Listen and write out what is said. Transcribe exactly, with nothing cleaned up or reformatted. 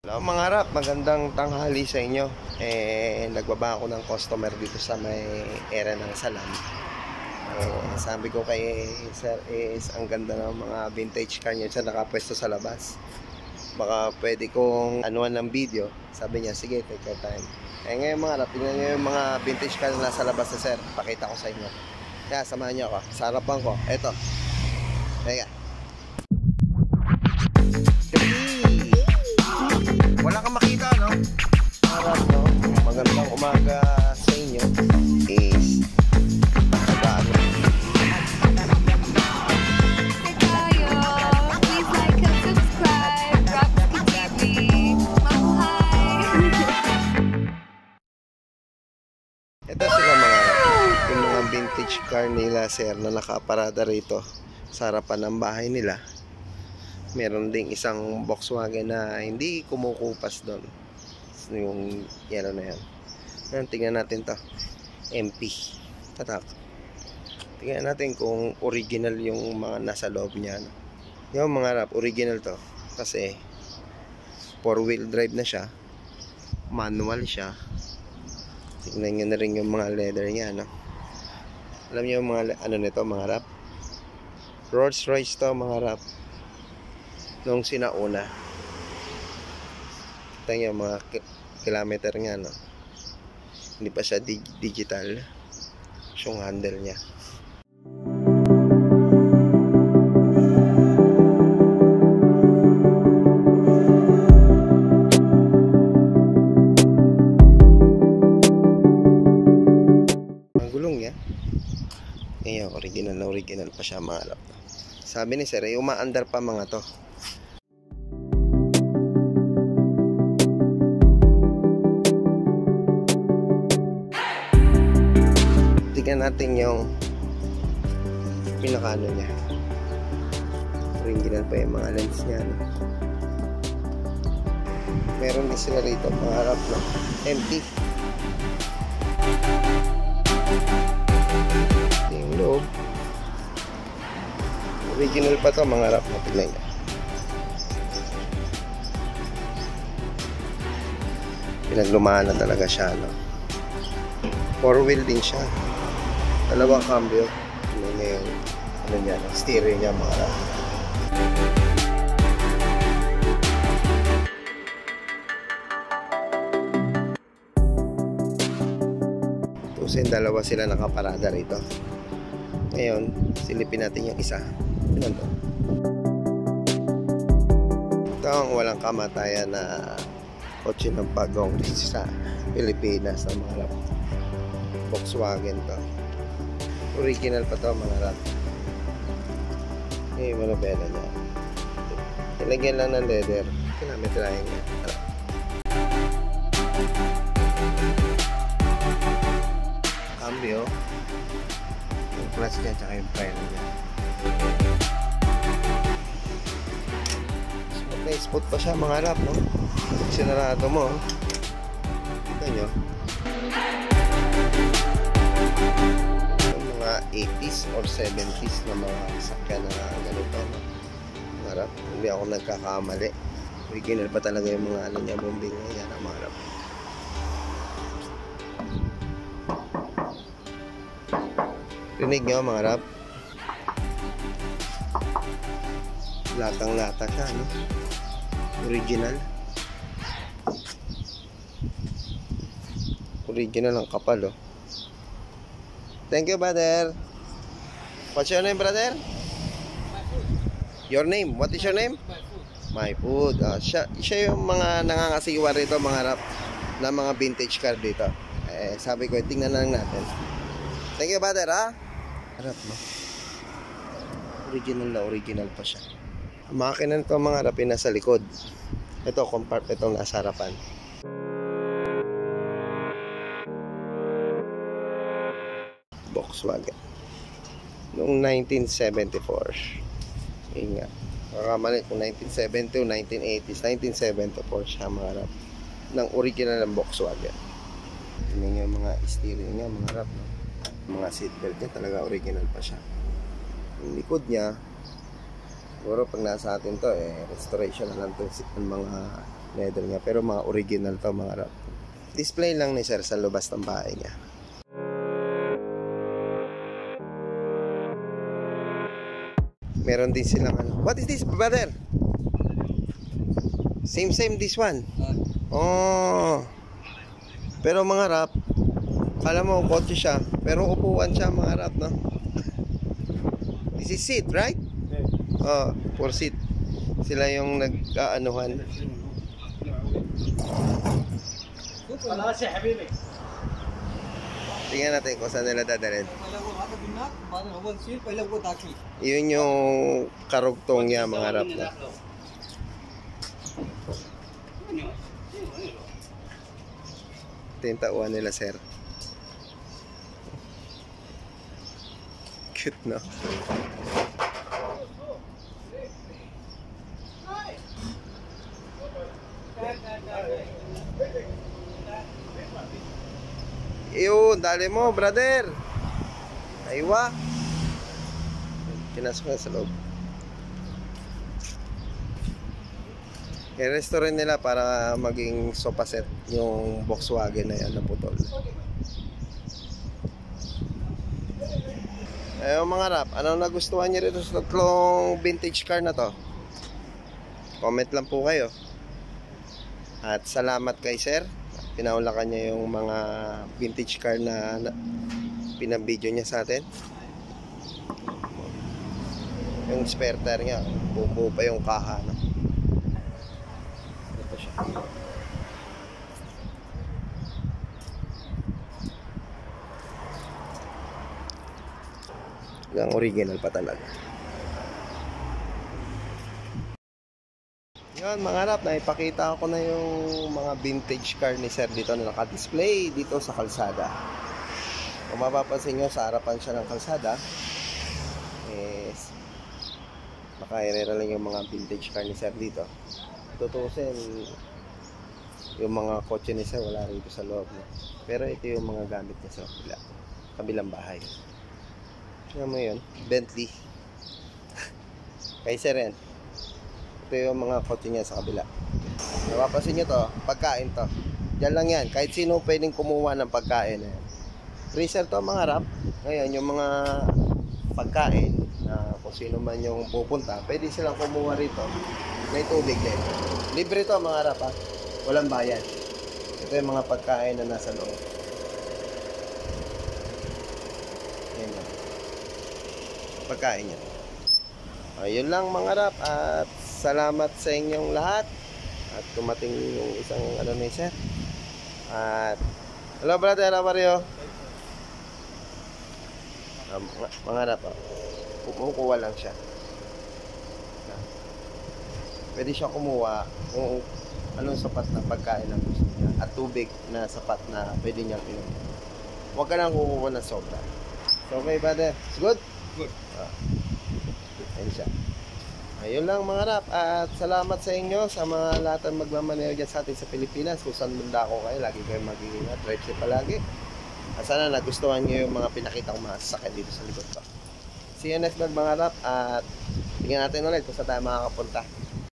Hello mga rap, magandang tanghali sa inyo. Eh, nagbaba ako ng customer dito sa may area ng Salam. Eh, sabi ko kay sir is ang ganda ng mga vintage car niya sa nakapwesto sa labas. Baka pwede kong anuan ng video. Sabi niya, sige, take your time. Eh ngayon mga rap, tingnan niyo yung mga vintage car na nasa labas na sir. Pakita ko sa inyo. Kaya samahan niyo ako. Sa harapan ko, eto. Teka. Wala kang makita, no? Harap, no? Magandang umaga sa inyo. Is nag-ano? Tayo, please like and subscribe. Rapski T V. Mabuhay! Ito sila mga yung mga vintage car nila, sir, na nakaparada rito sa harapan ng bahay nila. Meron ding isang Volkswagen na hindi kumukupas doon. Yung yellow na yan. Ngayon, tingnan natin to. M P. Tatak. Tingnan natin kung original yung mga nasa loob niya. Yung mga rap, original to. Kasi four wheel drive na siya. Manual siya. Tingnan nyo na rin yung mga leather niya, no? Alam nyo yung mga ano nito, mga rap? Rolls Royce to, mga rap. Nung sinauna. Ito yung mga kilometer nga, no? Hindi pa siya dig digital. Yung handle niya. Ang gulong niya. Ngayon, original na original pa siya, mga lap. Sabi ni sir, ay umaandar pa mga to. Tignan natin yung pinakano niya. Original pa yung mga lens niya, no? Meron din sila rito mga harap na empty. Yung loob original pa to, mga harap na. Tignan niya. Pinaglumaan na talaga siya, no? Four wheel din siya. Dalawang cambio. Ano niya yung ano niya, no? Steering niya, mga harap. Tusin, dalawa sila nakaparada rito. Ngayon, silipin natin yung isa. Ano to? Ito ang walang kamatayan na kotse ng pagong sa Pilipinas, na mga rap. Volkswagen to. Original pa to, mga rap. Yung manobela niya. Ilagyan lang ng leather. Kilometrahin niya. Cambio. Yung clutch niya tsaka yung prime niya. Spot na spot pa siya, mga rap, no? Sinarado mo. Kita nyo. Yung mga eighties or seventies na mga sakyan na ganito, no? Mga rap, hindi ako nagkakamali. Original pa talaga yung mga ano niya, bombing niya. Yan ang mga rap. Rinig nyo, mga rap. Latang-lata siya, no? Original. Original ang kapal, oh. Thank you, brother. What's your name, brother? My food. Your name? What is your name? My food. Uh, siya, siya yung mga nangangasiwa rito, mga rap, na mga vintage car dito. Eh, sabi ko, tingnan na lang natin. Thank you, brother, ha? Harap, no? Original na original pa siya. Ang makina nito, mga rap, yung nasa likod. Ito, compart itong nasa harapan. Volkswagen. Noong nineteen seventy-four. Yun nga. Makamali kung nineteen seventy o nineteen eighties. nineteen seventy-four siya, mga rap. Ng original ng Volkswagen. Yun yung mga steering niya, mga rap, no? Mga seatbelt niya, talaga original pa siya. Yung likod niya, siguro pag nasa atin to, eh, restoration na lang itong mga Leather nga, pero mga original to mga rap. Display lang ni sir sa lubas ng bahay niya. Meron din silang ano. What is this, brother? Same same this one. Oh. Pero mga rap, kala mo kotse siya, pero upuan siya mga rap, no? This is seat, right? Oh, for seat. Sila yung nag-aanuhan. Tingnan natin kung saan nila dadalhin. Yun yung karugtong niya mga rap na. Ito yung tauhan nila sir. Cute, no? Yun, dali mo, brother. Aywa. Pinasok na sa loob. I-restore nila para maging sofa set yung Volkswagen na yan na putol. Ayun mga rap, anong nagustuhan nyo rito sa tatlong vintage car na to? Comment lang po kayo. At salamat kay sir. Pinaulakan niya yung mga vintage car na, na pinabidyo niya sa atin. Yung spare tire niya, buo pa yung kaha, no? Ito siya. Yung original pa talaga. Yun mga rap, naipakita ko na yung mga vintage car ni sir dito na naka-display dito sa kalsada. Kung mapapansin nyo, sa harapan siya ng kalsada is nakairera lang yung mga vintage car ni sir dito. Tutusin yung mga kotse ni sir wala rito sa loob, no? Pero ito yung mga gamit niya sa kabila, kabilang bahay. Tingnan mo yun, Bentley. Kay sir yan. Ito yung mga kotse niya sa kabila. Napapansin nyo to, pagkain to. Diyan lang yan, kahit sino pwedeng kumuha ng pagkain. Ayan. Freezer to mga rap. Ngayon yung mga pagkain na kung sino man yung pupunta, pwede silang kumuha rito. May tubig din. Libre to mga rap, ha? Walang bayan. Ito yung mga pagkain na nasa loob. Ayan lang. Pagkain niya. Ayun lang mga rap, at salamat sa inyong lahat. At tumating yung isang ano ni sir. At hello brother, how are you? Um, mga, mga rap, kumukuha lang siya. Pwede siya kumuha kung anong sapat na pagkain na gusto niya at tubig na sapat na pwede niyang inom. Huwag ka nang kukuha ng sobra. So okay brother, it's good? Good. Ah. Ayun siya. Ayun lang mga rap, at salamat sa inyo sa mga lahat ng magmamaneho dyan sa atin sa Pilipinas. Kung saan banda ko kayo, lagi kayo mag-iingat, drive safe palagi. At sana nagustuhan nyo yung mga pinakita kong mga sasakyan dito sa likod ko. See you next vlog mga rap, at tingnan natin ulit kung saan tayo makakapunta.